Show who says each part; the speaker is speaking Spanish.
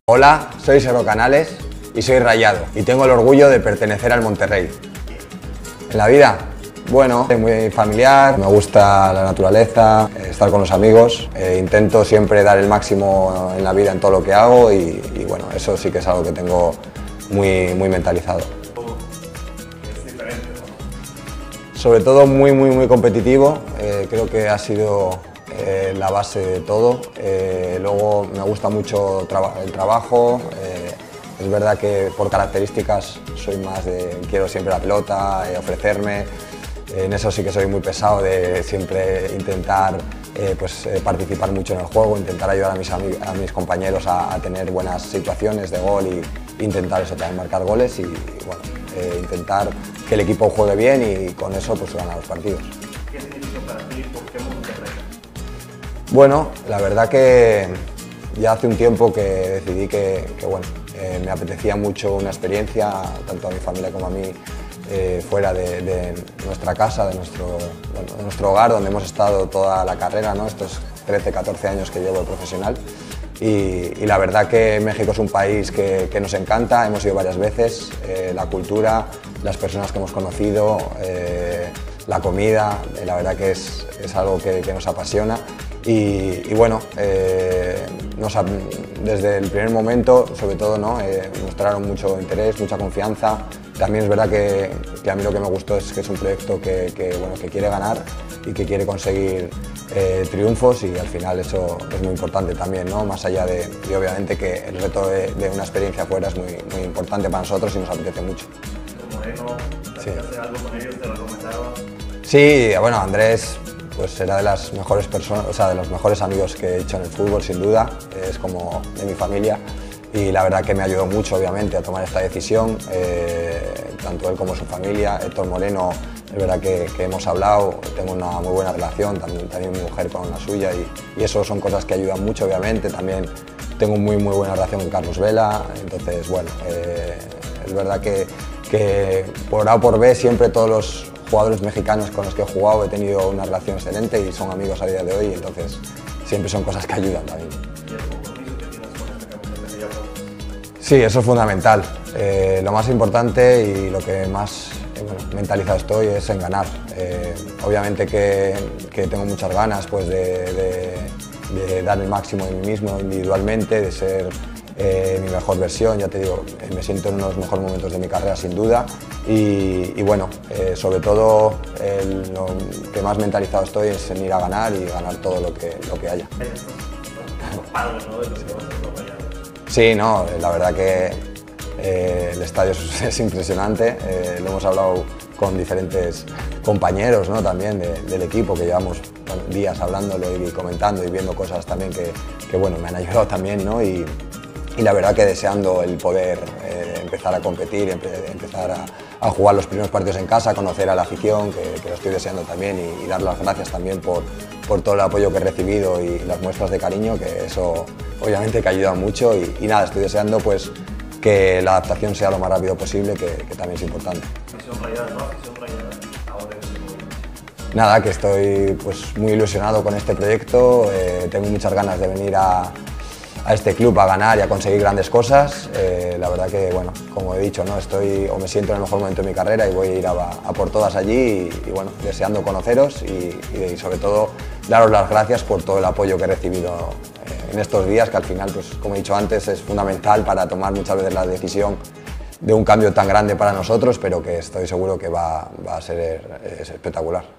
Speaker 1: Hola, soy Sergio Canales y soy rayado y tengo el orgullo de pertenecer al Monterrey. En la vida, bueno, soy muy familiar, me gusta la naturaleza, estar con los amigos, intento siempre dar el máximo en la vida en todo lo que hago y bueno, eso sí que es algo que tengo muy mentalizado.
Speaker 2: Es diferente, ¿no?
Speaker 1: Sobre todo muy competitivo, creo que ha sido la base de todo. Luego me gusta mucho el trabajo, es verdad que por características soy más de quiero siempre la pelota, ofrecerme, en eso sí que soy muy pesado de siempre intentar participar mucho en el juego, intentar ayudar a mis compañeros a tener buenas situaciones de gol y intentar eso también marcar goles y bueno, intentar que el equipo juegue bien y con eso pues ganar los partidos.
Speaker 2: ¿Qué significa para ti? ¿Por qué Monterrey?
Speaker 1: Bueno, la verdad que ya hace un tiempo que decidí que bueno, me apetecía mucho una experiencia, tanto a mi familia como a mí, fuera de nuestra casa, de nuestro hogar, donde hemos estado toda la carrera, ¿no? Estos 13, 14 años que llevo de profesional. Y la verdad que México es un país que nos encanta, hemos ido varias veces, la cultura, las personas que hemos conocido, la comida, la verdad que es algo que nos apasiona. Y bueno, desde el primer momento, sobre todo, ¿no? Mostraron mucho interés, mucha confianza. También es verdad que a mí lo que me gustó es que es un proyecto que quiere ganar y que quiere conseguir triunfos y al final eso es muy importante también, ¿no? Más allá y obviamente que el reto de una experiencia fuera es muy importante para nosotros y nos apetece mucho.
Speaker 2: Moreno,
Speaker 1: Sí.
Speaker 2: ¿hacer algo con ellos? ¿Te lo comentaron?
Speaker 1: Sí, bueno, Andrés pues era de las mejores personas, o sea, de los mejores amigos que he hecho en el fútbol, sin duda, es como de mi familia y la verdad que me ayudó mucho, obviamente, a tomar esta decisión, tanto él como su familia. Héctor Moreno, es verdad que hemos hablado, tengo una muy buena relación, también mi mujer con la suya y eso son cosas que ayudan mucho, obviamente. También tengo muy buena relación con Carlos Vela, entonces, bueno, es verdad que por A o por B siempre todos los jugadores mexicanos con los que he jugado he tenido una relación excelente y son amigos a día de hoy, entonces siempre son cosas que ayudan también.
Speaker 2: ¿Y el compromiso que tienes con esta camiseta que llevas?
Speaker 1: Sí, eso es fundamental. Lo más importante y lo que más mentalizado estoy es en ganar. Obviamente que tengo muchas ganas pues, de dar el máximo de mí mismo individualmente, de ser mi mejor versión, ya te digo, me siento en uno de los mejores momentos de mi carrera sin duda y bueno, sobre todo lo que más mentalizado estoy es en ir a ganar y ganar todo lo que haya.
Speaker 2: Estás ocupado, ¿no? De lo que vas a hacer mañana.
Speaker 1: Sí, no, la verdad que el estadio es impresionante, lo hemos hablado con diferentes compañeros, ¿no? También del equipo que llevamos días hablándolo y comentando y viendo cosas también que bueno, me han ayudado también, ¿no? Y la verdad que deseando el poder empezar a competir, empezar a jugar los primeros partidos en casa, conocer a la afición, que lo estoy deseando también y dar las gracias también por todo el apoyo que he recibido y las muestras de cariño, que eso obviamente que ayuda mucho y nada, estoy deseando pues que la adaptación sea lo más rápido posible, que también es importante.
Speaker 2: Afición rayada, ¿no? Afición rayada. Ahora es el momento.
Speaker 1: Nada, que estoy pues muy ilusionado con este proyecto, tengo muchas ganas de venir a este club a ganar y a conseguir grandes cosas. La verdad que, bueno, como he dicho, ¿no? Estoy o me siento en el mejor momento de mi carrera y voy a ir a por todas allí y bueno, deseando conoceros y sobre todo daros las gracias por todo el apoyo que he recibido en estos días, que al final, pues, como he dicho antes, es fundamental para tomar muchas veces la decisión de un cambio tan grande para nosotros, pero que estoy seguro que va a ser espectacular.